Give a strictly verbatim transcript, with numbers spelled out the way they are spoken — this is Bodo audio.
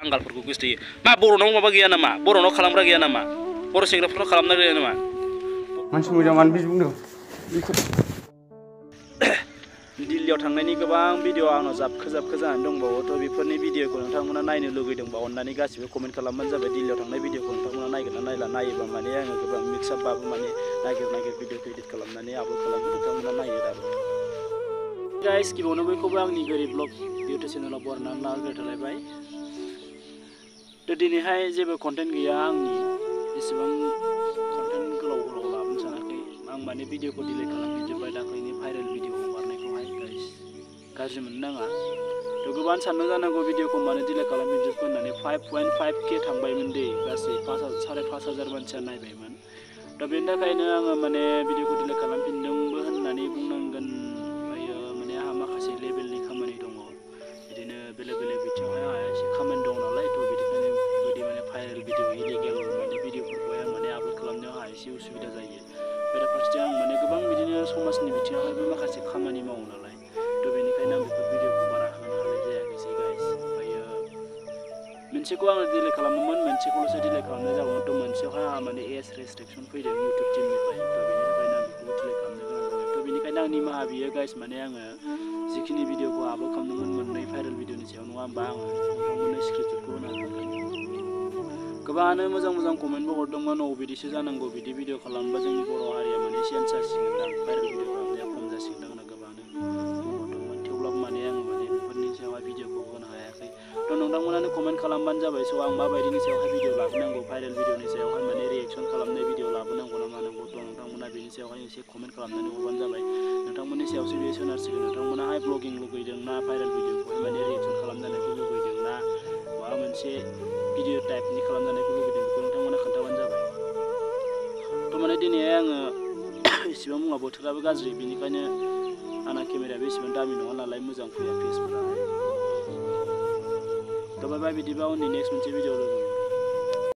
आंगालफोरखौ गोसोथोयो मा बर'नाव माबा गैया नामा बर'नाव खालामग्रा गैया नामा बर' सेंग्राफोरनाव खालामना गैया नामा मानसि मोजां मानो बिदि बुंदों दिल्लीयाव थांनायनि गोबां भिडिअ आंनाव जाबखो जाबखो जानानै दंबावो थ' बेफोरनि भिडिअखौ नोंथांमोना नायनो लुगैदोंबा अननानै गासिबो कमेन्ट खालामबानो जाबाय दिल्लीयाव थांनाय भिडिअखौ नोंथांमोना नायगोन ना नायला नायोबा माने आङो गोबां मिक्सआपबाबो माने नागिर नागिर भिडिअखौ एडिट खालामनानै आपल'ड खालामो नोंथांमोना नायो दाबो गाइस गिबियावनो बयखौबो आंनि गोरिब ब्लग इउटुब चेनेलाव बरायनानै लाग्रोनाय थालायबाय थ' दिनैहाय जेबो कन्टेन्ट गैया आंनि एसेबां कन्टेन्ट गोलाव गोलाव लाबोनो सानाखै आं माने भिडिअखौ डिलिट खालामफिनजोब्बाय दाख्लैनि भाइरेल भिडिअ हगारनायखौहाय गाइस गाज्रि मोननो नाङा थ' गोबां साननो जानांगौ भिडिअखौ मानो डिलिट खालामफिनजोबखो होननानै फाइभ पइन्ट फाइभ के थांबायमोन दे गासै पास साराय पास हाजार मानसिया नायबायमोन थ' बेनि थाखायनो आङो माने भिडिअखौ डिलिट खालामफिनदोंबो होननानै बुंनांगोन ओमफ्रायो माने आंहा माखासे लेभेलनि खामानि दङ बिदिनो बेलेग बेलेग बिथिङावहाय आंहा एसे खामानि दङ नालाय थ' बिदिखायनो बेबायदि माने भाइरेल भिडिअ इलिगेल माने भिडिअफोरखौहाय आं माने आपल'ड खालामनायाव आंहा एसे उसुबिदा जायो बेराफारसेथिं आं माने गोबां बिदिनो समाजनि बिथिङावहायबो माखासे खामानि मावो नालाय थ' बेनिखायनो आं बेफोर भिडिअखौ बारा होनो हानाय जायाखैसै गाइस ओमफ्रायो मोनसेखौ आङो डिलिट खालामोमोन मोनसेखौल'सो डिलिट खालामनाय जागौमोन थ' मोनसेयावहाय आंहा माने एज रेस्ट्रिक्सन फैदों इउटुब टिमनिफ्राय थ' बेनि थाखायनो आं बेखौबो डिलिट खालामनो गोनां जाबाय थ' बेनिखायनो आं निमाहा बियो गाइस माने आङो जिखिनि भिडिअखौ आपल'ड खालामदोंमोन मोननै भाइरेल भिडिअनि सायाव नङा होमबा आङो नोंथांमोननो स्क्रिनशटखौ होनो हागोन गोबाङानो मोजां मोजां कमेन्टबो हरदोंमोन औ बिदिसो जानांगौ बिदि भिडिअ खालामोबा जोंनि बर' हारिया माने चेन्ज जासिगोनदां भाइरेल भिडिअ खालामनाया खम जासिगोनदां होनना गोबाङानो बुंहरदोंमोन थेवब्लाबो माने आं माने बेफोरनि सायावहाय भिडिअखौ होनो हायाखै थ' नोंथांमोनानो कमेन्ट खालामबानो जाबाय स' आं माबायदिनि सायावहाय भिडिअ लाबोनांगौ भाइरेल भिडिअनि सायावहाय माने रिएक्सन खालामनाय भिडिअ लाबोनांगौ ना मानांगौ थ' नोंथांमोना बेनि सायावहाय एसे कमेन्ट खालामनानै हरबानो जाबाय नोंथांमोननि सायावसो बेयो सोनारसिगोन नोंथांमोनाहाय ब्लगिं लुगैदों ना भाइरेल भिडिअखौहाय माने रिएक्सन खालामजानायखौ लुगैदों ना माबा मोनसे भिडिअ टाइपनि खालामजानायखौ लुगैदों बेखौ नोंथांमोना खोन्थाबानो जाबाय थ' माने दिनैहाय आङो इसेबां मुङा बोथोराबो गाज्रि बेनिखायनो आंना केमेरायाबो एसेबां दामि नङा नालाय मोजां फैया फेसफोराहाय थ' बाय बाय बिदिबा उननि नेक्स्ट मोनसे भिडिअ लोगो मोनगोन